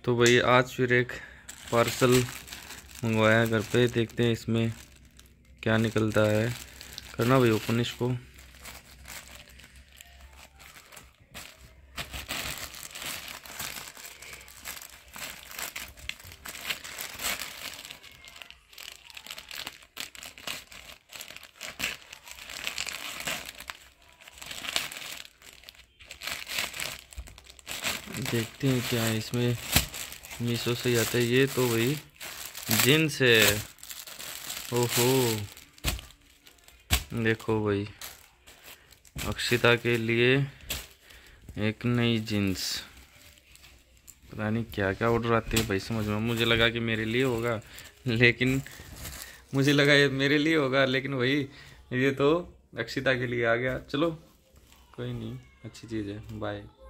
तो भाई आज फिर एक पार्सल मंगवाया घर पे, देखते हैं इसमें क्या निकलता है। करना भाई ओपन इसको। देखते हैं क्या है इसमें। मीशो से ही आता है ये तो भाई, जींस है। ओहो, देखो भाई, अक्षिता के लिए एक नई जींस। पता नहीं क्या क्या ऑर्डर आते हैं भाई, समझ में। मुझे लगा कि मेरे लिए होगा, लेकिन मुझे लगा ये मेरे लिए होगा, लेकिन वही ये तो अक्षिता के लिए आ गया। चलो कोई नहीं, अच्छी चीज़ है। बाय।